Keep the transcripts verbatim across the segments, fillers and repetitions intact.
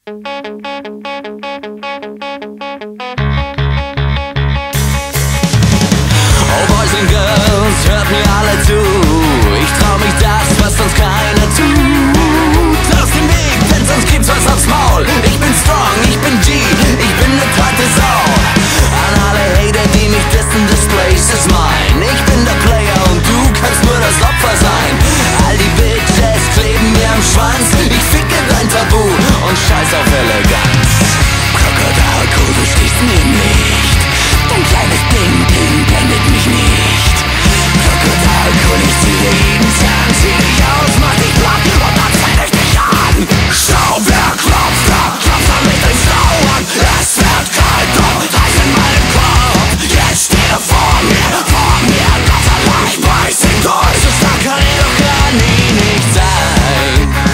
Boys and Girls, hört mir alle zu. Ich trau mich das, was sonst keiner tut. Aus dem Weg, denn sonst gibt's was aufs Maul. Ich bin strong, ich bin G, ich bin ne platte Sau. An alle Hater, die mich dissen, this place is mine. Ich bin der Player und du kannst nur das Opfer sein. All die Bitches kleben mir am Schwanz. Ich ficke dein Tabu und scheiß auf Eleganz. Krokodil, du stichst mir nicht. Dein kleines Ding, Ding blendet mich nicht. Krokodil, ich zieh dir jeden Zahn, zieh dich aus, mach dich platt und dann fäll ich dich an. Schau, wer klopft da, klopft da mit den Frauen. Es wird kalt, doch Eis in meinem Kopf. Jetzt steh er vor mir, vor mir, lass er leicht beißen durch. So stark kann ich doch gar nie nicht sein.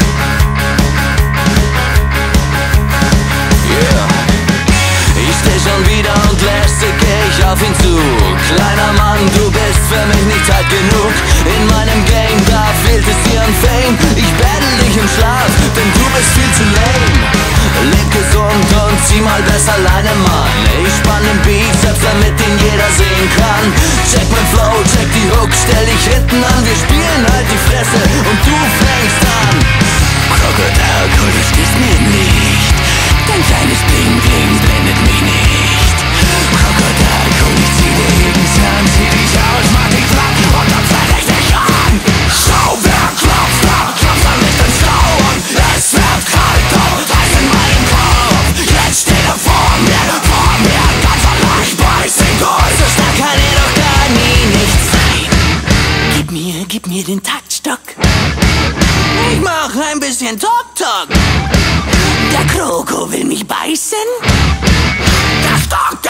Yeah. Ich steh schon wieder und lässig geh ich auf ihn zu. Kleiner Mann, du bist für mich nicht alt genug. In meinem Game, da fehlt es dir an Fame. Ich battle dich im Schlaf, denn du bist viel zu lame. Leb gesund und zieh mal besser alleine, Mann. Ich spann den Beat, selbst damit ihn jeder sehen kann. Check mein Flow, check die Hook, stell dich hinten an. Wir spielen halt die Fresse und du fängst an. Krokodil, du stehst mir nicht. Dein kleines Bling-Bling blendet mich nicht. Krokodil, ich zieh dir jeden Zahn, zieh dich aus, mach dich platt und dann fäll ich dich an. Schau, wer klopft da, klopft da mit den Frauen. Es wird kalt, doch Eis in meinem Kopf. Jetzt steht er vor mir, vor mir, ganz allein, beiß ihn durch. So stark kann er doch gar nie nicht sein. Gib mir, gib mir den Taktstock. Ich mach ein bisschen Tok-Tok. Der Kroko will mich beißen. Der Stock